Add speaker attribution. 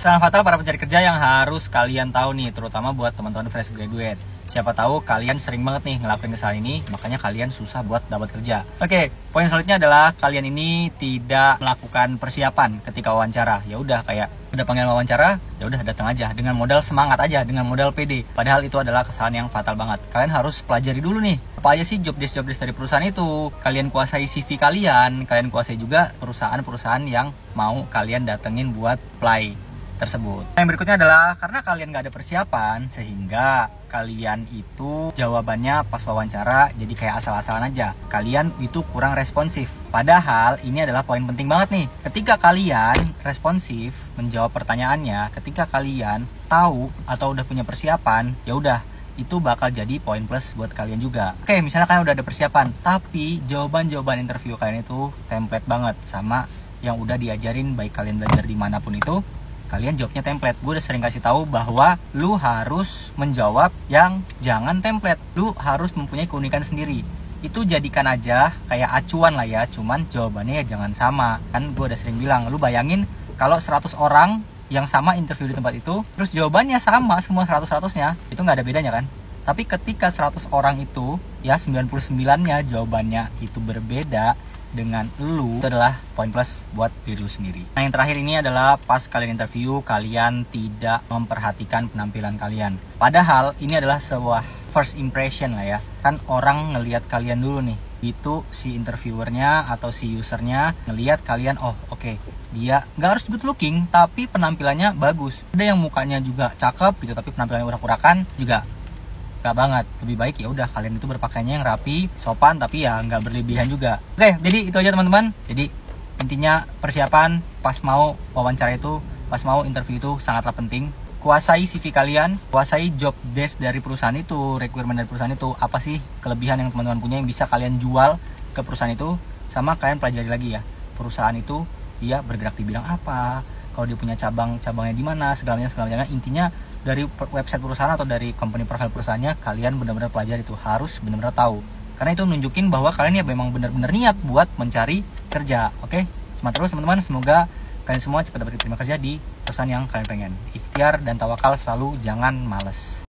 Speaker 1: Salam fatal para pencari kerja yang harus kalian tahu nih, terutama buat teman-teman fresh graduate. Siapa tahu kalian sering banget nih ngelakuin kesalahan ini, makanya kalian susah buat dapat kerja. Oke, poin selanjutnya adalah kalian ini tidak melakukan persiapan ketika wawancara. Ya udah, kayak udah panggilan wawancara, ya udah datang aja dengan modal semangat aja, dengan modal PD. Padahal itu adalah kesalahan yang fatal banget. Kalian harus pelajari dulu nih, apa aja sih job desk dari perusahaan itu. Kalian kuasai CV kalian kuasai juga perusahaan-perusahaan yang mau kalian datengin buat apply tersebut. Yang berikutnya adalah karena kalian nggak ada persiapan, sehingga kalian itu jawabannya pas wawancara jadi kayak asal-asalan aja. Kalian itu kurang responsif. Padahal ini adalah poin penting banget nih. Ketika kalian responsif menjawab pertanyaannya, ketika kalian tahu atau udah punya persiapan, ya udah itu bakal jadi poin plus buat kalian juga. Oke, misalnya kalian udah ada persiapan, tapi jawaban-jawaban interview kalian itu template banget sama yang udah diajarin, baik kalian belajar dimanapun itu, kalian jawabnya template. Gue udah sering kasih tahu bahwa lu harus menjawab yang jangan template. Lu harus mempunyai keunikan sendiri. Itu jadikan aja kayak acuan lah ya, cuman jawabannya ya jangan sama. Kan gue udah sering bilang, lu bayangin kalau 100 orang yang sama interview di tempat itu, terus jawabannya sama semua 100-100-nya, itu nggak ada bedanya kan? Tapi ketika 100 orang itu, ya 99-nya jawabannya itu berbeda dengan lu, itu adalah poin plus buat diri lu sendiri. Nah, yang terakhir ini adalah pas kalian interview, kalian tidak memperhatikan penampilan kalian. Padahal ini adalah sebuah first impression lah ya. Kan orang ngelihat kalian dulu nih. Itu si interviewernya atau si usernya ngelihat kalian, oh oke, dia nggak harus good looking, tapi penampilannya bagus. Ada yang mukanya juga cakep gitu, tapi penampilannya urak-urakan juga gak banget. Lebih baik ya udah kalian itu berpakaiannya yang rapi, sopan, tapi ya nggak berlebihan juga. Oke, jadi itu aja teman-teman. Jadi intinya persiapan pas mau wawancara itu, pas mau interview itu sangatlah penting. Kuasai CV kalian, kuasai job desk dari perusahaan itu, requirement dari perusahaan itu, apa sih kelebihan yang teman-teman punya yang bisa kalian jual ke perusahaan itu. Sama kalian pelajari lagi ya, perusahaan itu dia bergerak di bidang apa, kalau dia punya cabangnya di mana, segalanya. Intinya dari website perusahaan atau dari company profile perusahaannya, kalian benar-benar pelajari itu, harus benar-benar tahu. Karena itu nunjukin bahwa kalian ya memang benar-benar niat buat mencari kerja. Oke, semangat terus teman-teman. Semoga kalian semua cepat dapat diterima kerja di perusahaan yang kalian pengen. Ikhtiar dan tawakal selalu, jangan males.